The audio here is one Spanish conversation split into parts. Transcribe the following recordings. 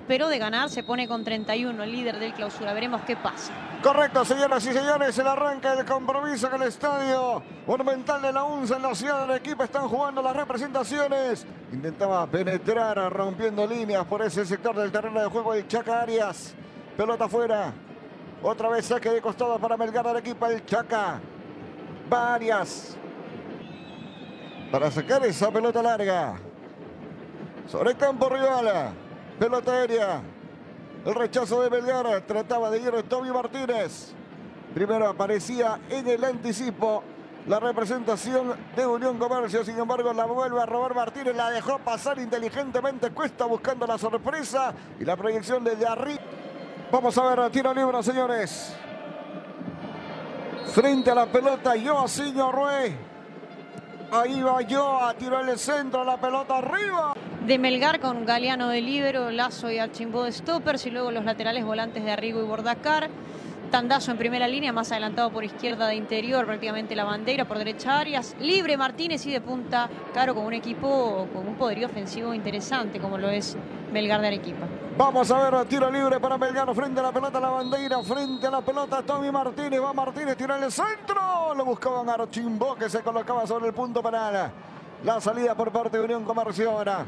pero de ganar se pone con 31, el líder del Clausura. Veremos qué pasa. Correcto, señoras y señores, el arranque del compromiso en el estadio Monumental de la UNSA en la ciudad del equipo. Están jugando las representaciones. Intentaba penetrar rompiendo líneas por ese sector del terreno de juego el Chaca Arias. Pelota afuera. Otra vez saque de costado para Melgar del equipo el Chaca. Va Arias para sacar esa pelota larga. Sobre el campo rival. Pelota aérea. El rechazo de Melgar. Trataba de ir Tommy Martínez. Primero aparecía en el anticipo la representación de Unión Comercio. Sin embargo, la vuelve a robar Martínez. La dejó pasar inteligentemente Cuesta buscando la sorpresa. Y la proyección desde arriba. Vamos a ver, tiro libre, señores. Frente a la pelota, Joaquín Ruiz. Ahí va Joa, tiró el centro, la pelota arriba. De Melgar con Galeano de líbero, Lazo y Archimbó de stoppers y luego los laterales volantes de Arrigo y Bordacar. Tandazo en primera línea, más adelantado por izquierda de interior, prácticamente la bandera, por derecha Arias. Libre Martínez y de punta Caro con un equipo con un poderío ofensivo interesante como lo es Melgar de Arequipa. Vamos a ver, tiro libre para Melgar frente a la pelota, la bandera, frente a la pelota Tommy Martínez. Va Martínez, tira en el centro. Lo buscaban Archimbó que se colocaba sobre el punto penal. La salida por parte de Unión Comercio ahora.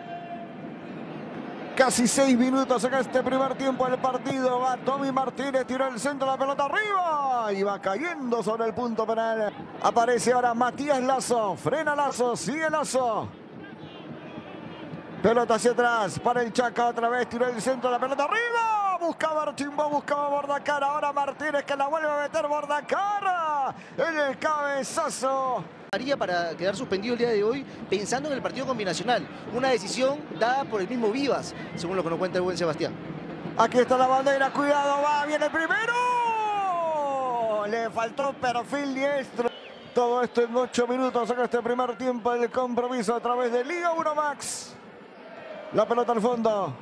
Casi 6 minutos en este primer tiempo del partido. Va Tommy Martínez, tiró el centro, la pelota arriba. Y va cayendo sobre el punto penal. Aparece ahora Matías Lazo. Frena Lazo, sigue Lazo. Pelota hacia atrás para el Chaca otra vez. Tiró el centro, la pelota arriba. Buscaba Archimbó, buscaba Bordacar. Ahora Martínez que la vuelve a meter Bordacar. En el cabezazo. Para quedar suspendido el día de hoy pensando en el partido combinacional. Una decisión dada por el mismo Vivas, según lo que nos cuenta el buen Sebastián. Aquí está la bandera, cuidado, va, viene el primero. Le faltó perfil diestro. Todo esto en 8 minutos en este primer tiempo del compromiso a través de Liga 1 Max. La pelota al fondo.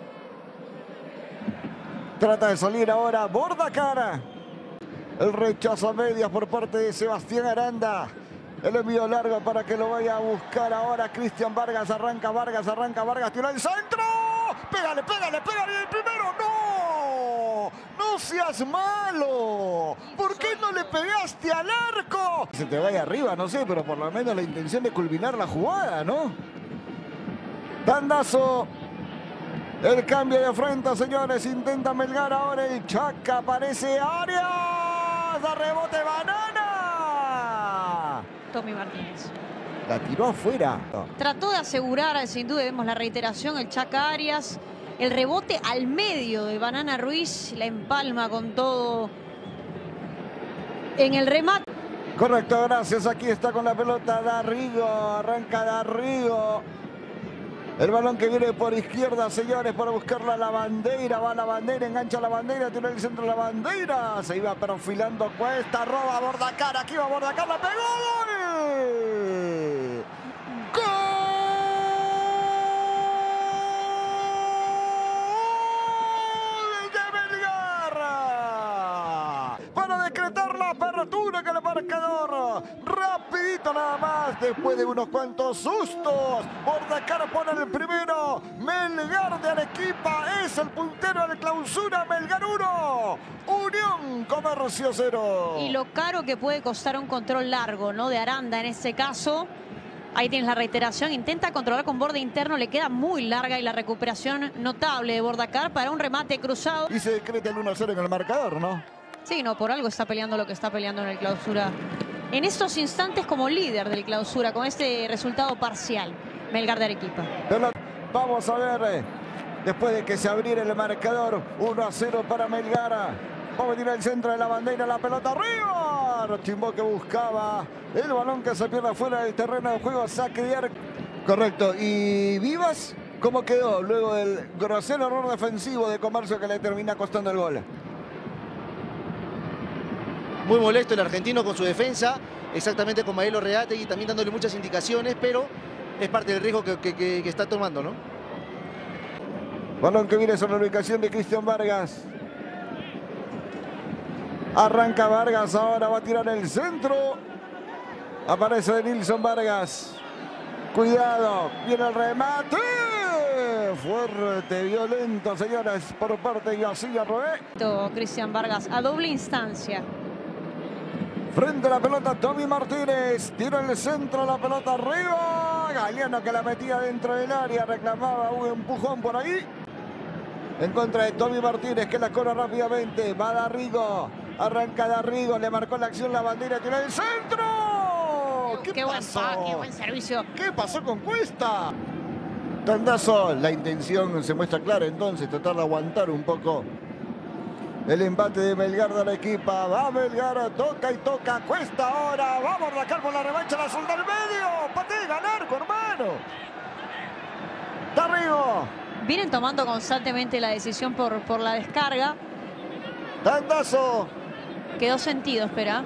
Trata de salir ahora Bordacar. El rechazo a medias por parte de Sebastián Aranda. El envío largo para que lo vaya a buscar ahora Cristian Vargas. Arranca Vargas, tira el centro. Pégale, pégale, pégale el primero. ¡No! ¡No seas malo! ¿Por qué no le pegaste al arco? Se te vaya arriba, no sé, pero por lo menos la intención de culminar la jugada, ¿no? Tandazo. El cambio de frente, señores. Intenta Melgar ahora el Chaca. Aparece Arias. Da rebote Banana. Tommy Martínez. La tiró afuera. Trató de asegurar, sin duda, vemos la reiteración, el Chaca Arias. El rebote al medio de Banana Ruiz. La empalma con todo en el remate. Correcto, gracias. Aquí está con la pelota Darrigo. Arranca Darrigo. El balón que viene por izquierda, señores, para buscarla a la bandera. Va a la bandera, engancha la bandera, tiene el centro de la bandera. Se iba perfilando Cuesta, roba Bordacar. Aquí va Bordacar, la pegó. ¡Gol! ¡Gol de Melgar! Para decretar la apertura que el marcador. Rapidito nada más, después de unos cuantos sustos. Bordacar pone el primero. Melgar de Arequipa es el puntero del Clausura. Melgar 1, Unión Comercio 0. Y lo caro que puede costar un control largo, ¿no? De Aranda en este caso. Ahí tienes la reiteración. Intenta controlar con borde interno. Le queda muy larga y la recuperación notable de Bordacar para un remate cruzado. Y se decreta el 1-0 en el marcador, ¿no? Sí, no, por algo está peleando lo que está peleando en el Clausura. En estos instantes como líder del Clausura, con este resultado parcial, Melgar de Arequipa. Vamos a ver, después de que se abriera el marcador, 1-0 para Melgar. Vamos a tirar el centro de la bandera, la pelota arriba. Archimbó que buscaba el balón que se pierde fuera del terreno de juego, saque de arco. Correcto, y Vivas, ¿cómo quedó luego del grosero error defensivo de Comercio que le termina costando el gol? Muy molesto el argentino con su defensa, exactamente con Maelo Reategui, también dándole muchas indicaciones, pero es parte del riesgo que está tomando, ¿no? Balón que viene sobre la ubicación de Cristian Vargas. Arranca Vargas, ahora va a tirar el centro. Aparece Nilson Vargas. Cuidado, viene el remate. fuerte, violento, señores, por parte de Yacilla Roé. Cristian Vargas a doble instancia. Frente a la pelota, Tommy Martínez. Tira el centro, la pelota arriba. Galeano que la metía dentro del área. Reclamaba un empujón por ahí. En contra de Tommy Martínez, que la corre rápidamente. Va Darrigo. Arranca Darrigo. Le marcó la acción la bandera. Tira el centro. Qué buen saque, buen servicio. ¿Qué pasó con Cuesta? Tandazo. La intención se muestra clara entonces. Tratar de aguantar un poco el embate de Melgar de la equipa. Va Melgar, toca y toca. Cuesta ahora. Va a Bordacar por la revancha. La solda al medio. Patea, ganar, hermano. Darrigo. Vienen tomando constantemente la decisión por la descarga. Tandazo. Quedó sentido, espera.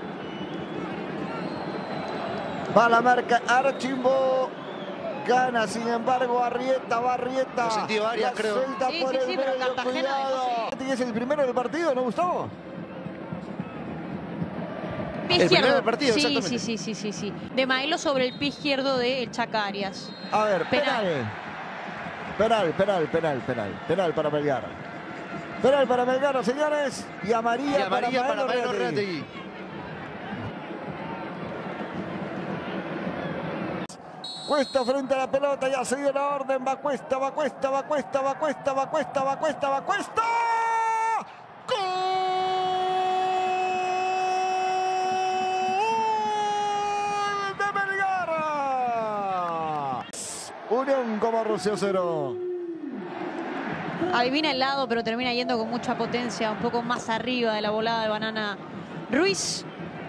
Va la marca Archimbo. Gana, sin embargo, Arrieta. Va Arrieta. Lo sentido Arias, creo. Sí, pero Cartagena dejó ¿Es el primero del partido, no, Gustavo? Pie El izquierdo. primero del partido, sí, exactamente. sí. De Maelo sobre el pie izquierdo de El Chaca Arias. A ver, Penal. Penal para Melgar. Penal para Melgar, señores. Y amarilla para Maelo Reategui. Cuesta frente a la pelota, ya se dio la orden. Va Cuesta. ¡Gol de Melgar! Unión Comercio 0. Adivina el lado, pero termina yendo con mucha potencia, un poco más arriba de la volada de Banana Ruiz.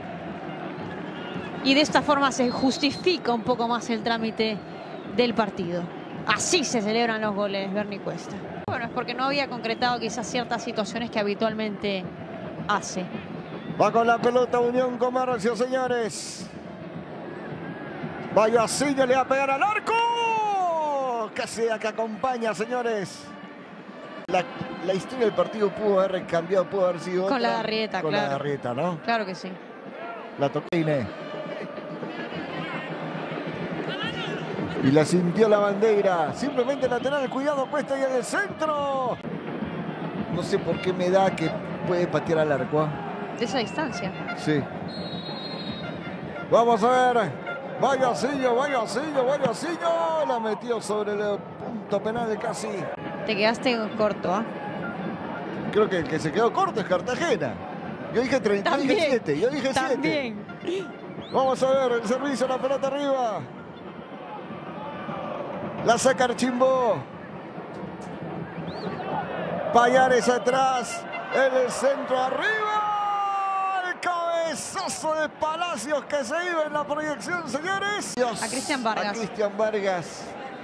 Y de esta forma se justifica un poco más el trámite del partido. Así se celebran los goles, Bernie Cuesta. Bueno, es porque no había concretado quizás ciertas situaciones que habitualmente hace. Va con la pelota Unión Comercio, señores. Vallasillo le va a pegar al arco. Casi que acompaña, señores. La historia del partido pudo haber cambiado, pudo haber sido Con otra. la Garrieta, Con claro. la Garrieta, ¿no? Claro que sí. La tocó Inés. Y la sintió la bandera. Simplemente lateral, cuidado, Cuesta y en el centro. No sé por qué me da que puede patear al arco. De esa distancia. Sí. Vamos a ver. Vallasillo. La metió sobre el punto penal casi. Te quedaste corto, ¿ah? Creo que el que se quedó corto es Cartagena. Yo dije 30, yo dije 7. Yo dije 7. También. Vamos a ver el servicio, la pelota arriba. La saca Archimbo. Payares atrás. En el centro arriba. El cabezazo de Palacios que se iba en la proyección, señores. Dios. A Cristian Vargas. A Cristian Vargas.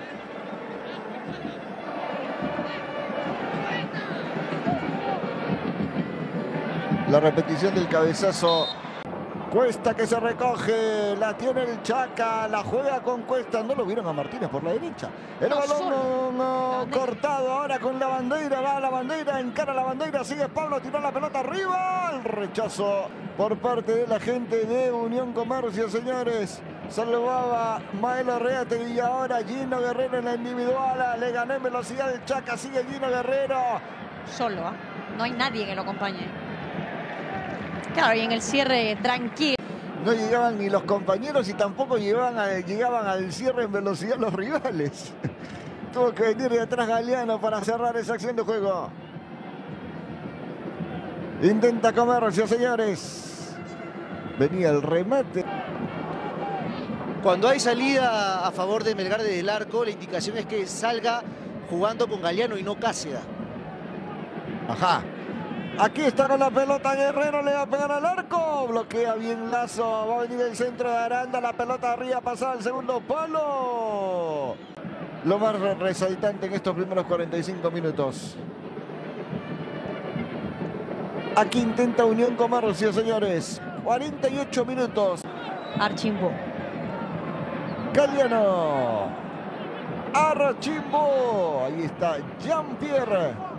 La repetición del cabezazo. Cuesta que se recoge, la tiene el Chaca, la juega con Cuesta. No lo vieron a Martínez por la derecha. El balón cortado ahora con la bandera. Va a la bandera, encara la bandera, sigue Pablo, tiró la pelota arriba. El rechazo por parte de la gente de Unión Comercio, señores. Salvaba Maelo Reategui y ahora Gino Guerrero en la individual. Le ganó en velocidad el Chaca, sigue Gino Guerrero. Solo, ¿ah? No hay nadie que lo acompañe. Claro, y en el cierre tranquilo. No llegaban ni los compañeros y tampoco llegaban al cierre en velocidad los rivales. Tuvo que venir de atrás Galeano para cerrar esa acción de juego. Intenta Comercio, señores. Venía el remate. Cuando hay salida a favor de Melgar desde el arco, la indicación es que salga jugando con Galeano y no Cáceda. Ajá. Aquí está con la pelota Guerrero, le va a pegar al arco. Bloquea bien Lazo. Va a venir el centro de Aranda. La pelota arriba pasada al segundo palo. Lo más resaltante en estos primeros 45 minutos. Aquí intenta Unión Comercio, señores. 48 minutos. Archimbo. Galeano. Archimbo. Ahí está Jean-Pierre.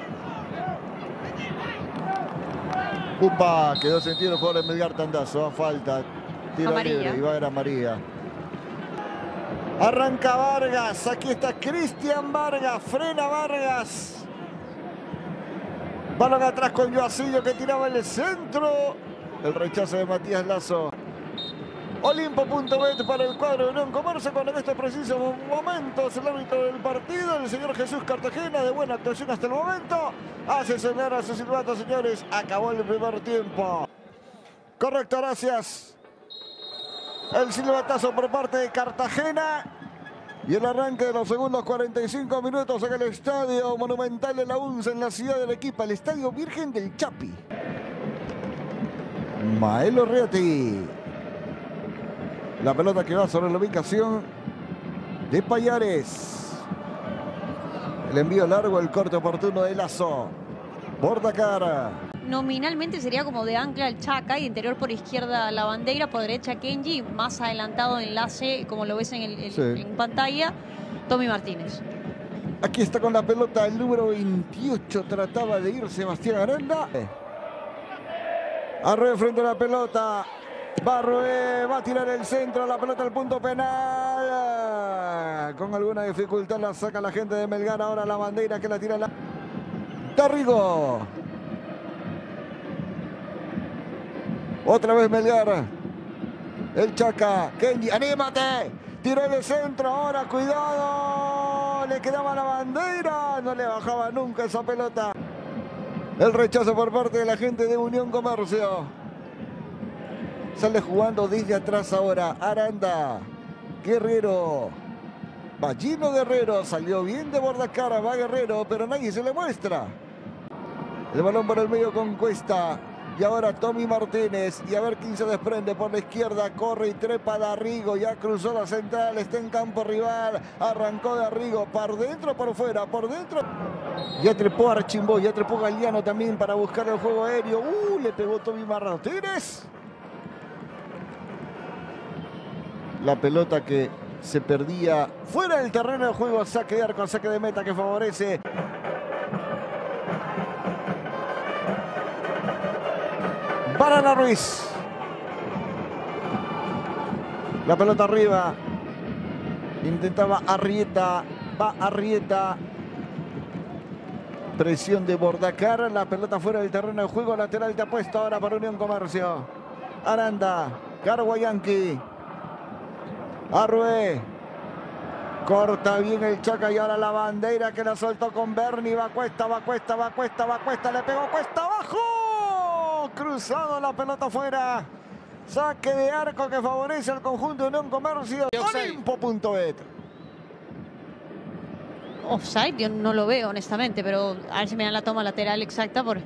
Upa, quedó sentido el jugador de Melgar. Tandazo, falta, tiro Amarilla. libre y va a haber amarilla. Arranca Vargas. Aquí está Cristian Vargas. Frena Vargas. Balón atrás con Joacillo que tiraba el centro. El rechazo de Matías Lazo. Olimpo.bet para el cuadro de Unión Comercio. Cuando en estos precisos momentos el árbitro del partido, el señor Jesús Cartagena, de buena actuación hasta el momento, hace sonar a su silbato, señores. Acabó el primer tiempo. Correcto, gracias. El silbatazo por parte de Cartagena. Y el arranque de los segundos 45 minutos en el Estadio Monumental de la UNCE en la ciudad de Arequipa, el Estadio Virgen del Chapi. Maelo Reati. La pelota que va sobre la ubicación de Payares. El envío largo, el corte oportuno de Lazo. Bordacar. Nominalmente sería como de ancla el Chaca y interior por izquierda la Bandeira, por derecha Kenji, más adelantado enlace, como lo ves en pantalla, Tommy Martínez. Aquí está con la pelota el número 28, trataba de ir Sebastián Aranda. Arrué frente a la pelota. Barrué va a tirar el centro, la pelota al punto penal. Con alguna dificultad la saca la gente de Melgar. Ahora la Bandeira que la tira la... Tarrigo. Otra vez Melgar. El Chaca. Kenji, anímate. Tiró el centro. Ahora cuidado. Le quedaba la Bandeira. No le bajaba nunca esa pelota. El rechazo por parte de la gente de Unión Comercio. Sale jugando desde atrás ahora. Aranda. Guerrero. Ballino Guerrero. Salió bien de Bordacara. Va Guerrero, pero nadie se le muestra. El balón por el medio con Cuesta. Y ahora Tommy Martínez. Y a ver quién se desprende por la izquierda. Corre y trepa Darrigo. Ya cruzó la central. Está en campo rival. Arrancó Darrigo. Por dentro, por fuera. Por dentro. Ya trepó Archimbó. Ya trepó Galeano también para buscar el juego aéreo. Le pegó Tommy Martínez. La pelota que se perdía fuera del terreno de juego. Saque de arco, saque de meta que favorece. Barana Ruiz. La pelota arriba. Intentaba Arrieta. Va Arrieta. Presión de Bordacar. La pelota fuera del terreno de juego. Lateral de apuesta ahora para Unión Comercio. Aranda. Carguayanqui. Arrué. Corta bien el Chaca y ahora la Bandeira que la soltó con Berni. Va Cuesta, va Cuesta, va Cuesta, va Cuesta. Le pegó Cuesta abajo. Cruzado la pelota afuera. Saque de arco que favorece al conjunto de Unión Comercio. Olimpo.bet. Offside, yo no lo veo honestamente, pero a ver si me dan la toma lateral exacta por...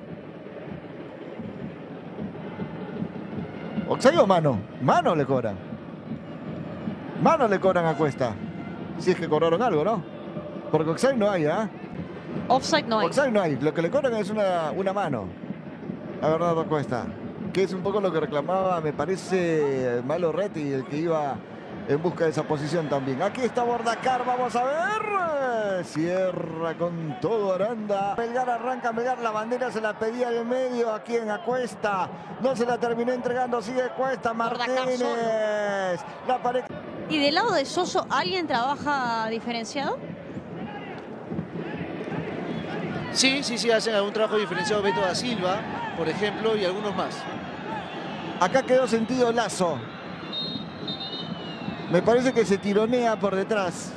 ¿Offside o mano? Mano le cobran. Mano le cobran a Cuesta. Si es que cobraron algo, ¿no? Porque offside no hay, ¿ah? Offside no hay. Offside no hay. Lo que le cobran es una mano a Bernardo Cuesta. Que es un poco lo que reclamaba, me parece, Malo Retti, el que iba en busca de esa posición también. Aquí está Bordacar, vamos a ver. Cierra con todo Aranda. Melgar arranca, Melgar, la Bandera se la pedía al medio. Aquí en Cuesta. No se la terminó entregando, sigue Cuesta. Martínez. La pared. ¿Y del lado de Soso alguien trabaja diferenciado? Sí, hacen algún trabajo diferenciado. Beto da Silva, por ejemplo, y algunos más. Acá quedó sentido Lazo. Me parece que se tironea por detrás.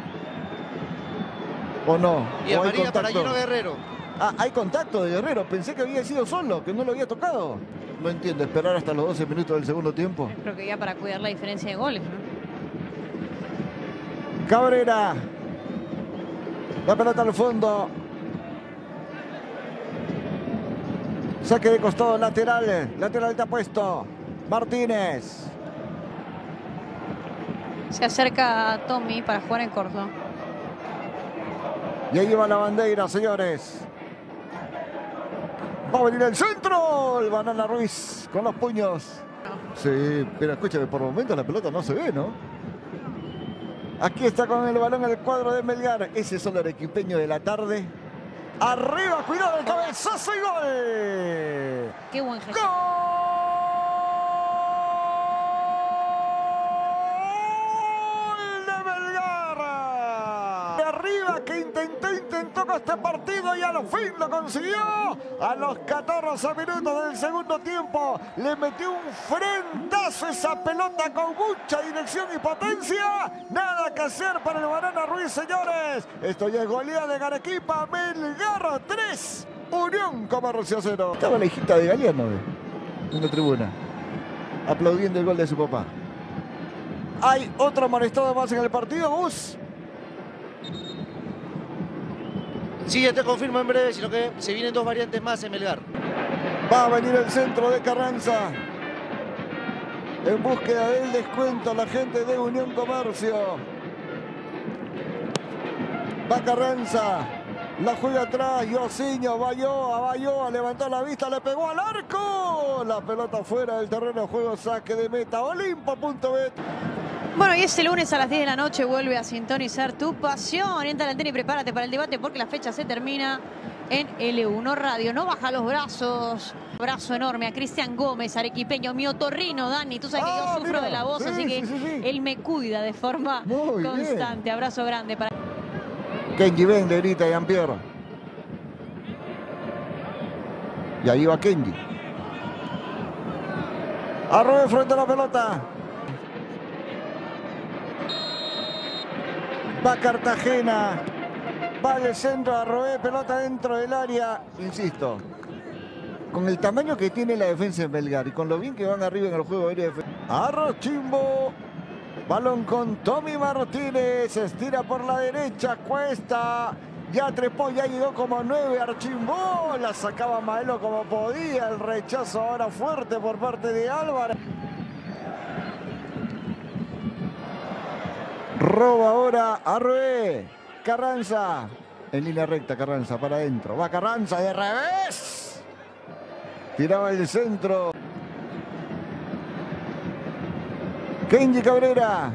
¿O no? Y ¿O amarilla para Gino Guerrero. Ah, hay contacto de Guerrero. Pensé que había sido solo, que no lo había tocado. No entiendo, esperar hasta los 12 minutos del segundo tiempo. Creo que ya para cuidar la diferencia de goles, ¿no? Cabrera. La pelota al fondo. Saque de costado lateral. Lateral te ha puesto Martínez. Se acerca a Tommy para jugar en corto. Y ahí va la Bandeira, señores. Va a venir el centro. El Banana Ruiz con los puños. Sí, pero escúchame, por momentos la pelota no se ve, ¿no? Aquí está con el balón el cuadro de Melgar. Ese es el arequipeño de la tarde. Arriba, cuidado, el cabezazo y gol. Qué buen gesto. ¡Gol de ofensiva que intentó con este partido y al fin lo consiguió. A los 14 minutos del segundo tiempo le metió un frentazo esa pelota con mucha dirección y potencia. Nada que hacer para el Banana Ruiz, señores. Esto ya es goleada de Arequipa. Melgar 3, Unión Comercio 0. Estaba la hijita de Galeano en la tribuna, aplaudiendo el gol de su papá. Hay otro amonestado más en el partido, Gus. Sí, ya te confirmo en breve, sino que se vienen 2 variantes más en Melgar. Va a venir el centro de Carranza. En búsqueda del descuento la gente de Unión Comercio. Va Carranza. La juega atrás. Yosiño. Bayó. Levantó la vista. Le pegó al arco. La pelota fuera del terreno de juego. Saque de meta. Olimpo.bet. Bueno, y este lunes a las 10 de la noche vuelve a sintonizar tu pasión. Entra a la antena y prepárate para el debate porque la fecha se termina en L1 Radio. No baja los brazos. Abrazo enorme a Cristian Gómez, arequipeño, mi otorrino, Dani. Tú sabes que yo sufro de la voz, sí, así que sí. él me cuida de forma Muy constante. bien. Abrazo grande para... Kenji ven, le grita Jean-Pierre. Y ahí va Kenji. Arroyo frente a la pelota. Va Cartagena. Va al centro, Arroyo, pelota dentro del área. Insisto, con el tamaño que tiene la defensa de Melgar y con lo bien que van arriba en el juego aéreo. Arrochimbo. Balón con Tommy Martínez. Estira por la derecha. Cuesta. Ya trepó, ya llegó como 9. Archimbó. La sacaba Maelo como podía. El rechazo ahora fuerte por parte de Álvarez. Roba ahora Arrué. Carranza. En línea recta, Carranza para adentro. Va Carranza de revés. Tiraba el centro. Kenji Cabrera.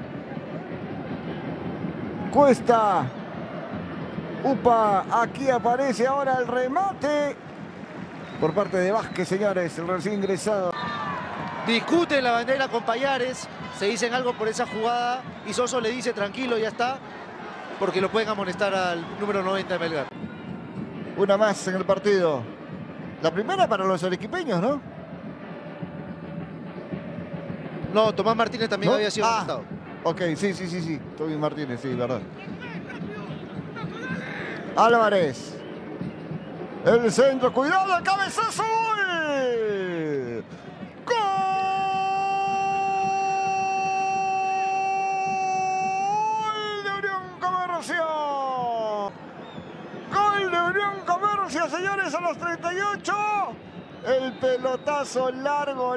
Cuesta. Upa. Aquí aparece ahora el remate. Por parte de Vázquez, señores. El recién ingresado. Discute la bandera con Payares. Se dicen algo por esa jugada. Y Soso le dice tranquilo, ya está. Porque lo pueden amonestar al número 90 de Melgar. Una más en el partido. La primera para los arequipeños, ¿no? No, Tomás Martínez también ¿No? había sido amonestado. Ok, sí. Tommy Martínez, sí, verdad. Álvarez. El centro, cuidado, el cabezazo. ¡Gol! ¡Gol de Unión Comercio! ¡Gol de Unión Comercio, señores, a los 38! El pelotazo largo.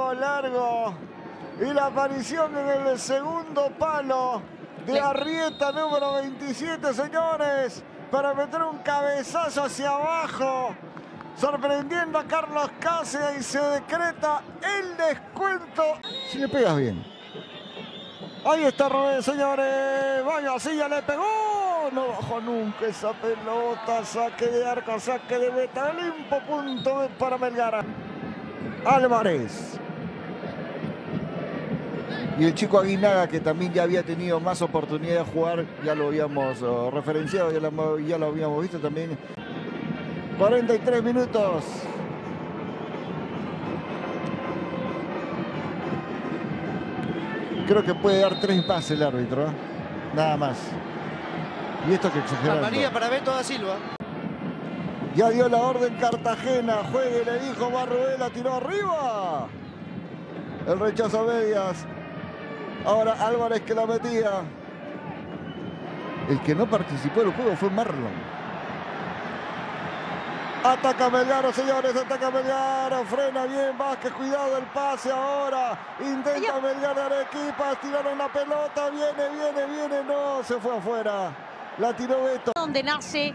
Y la aparición en el segundo palo de Arrieta, número 27, señores, para meter un cabezazo hacia abajo, sorprendiendo a Carlos Cáceres, y se decreta el descuento. Si le pegas bien. Ahí está Rubén, señores. Vaya, así ya le pegó. No bajó nunca esa pelota. Saque de arco, saque de meta. Olimpo.bet para Melgar. Álvarez. Y el chico Aguinaga, que también ya había tenido más oportunidad de jugar, ya lo habíamos referenciado, ya lo habíamos visto también. 43 minutos. Creo que puede dar 3 más el árbitro, ¿eh? Nada más. Y esto que exagerando. Amarilla para Beto da Silva. Ya dio la orden Cartagena. Juegue, le dijo Barruela, tiró arriba. El rechazo a medias. Ahora Álvarez que la metía. El que no participó del juego fue Marlon. Ataca Melgar, señores, ataca Melgar. Frena bien Vázquez, cuidado el pase ahora. Intenta Melgar de Arequipa, tiraron la pelota. Viene, no, se fue afuera. La tiró Beto. Donde nace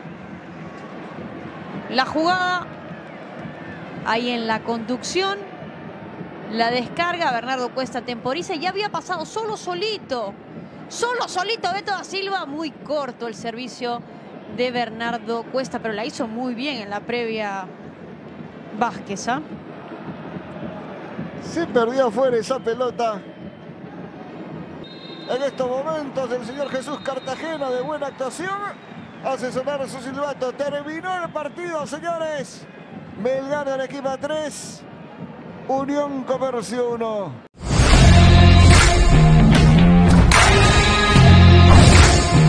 la jugada, ahí en la conducción, la descarga, Bernardo Cuesta temporiza, y ya había pasado solito Beto da Silva. Muy corto el servicio de Bernardo Cuesta, pero la hizo muy bien en la previa Vázquez, ¿ah? Se perdió afuera esa pelota. en estos momentos el señor Jesús Cartagena, de buena actuación, hace sonar su silbato. Terminó el partido, señores. Melgar de Arequipa 3, Unión Comercio 1.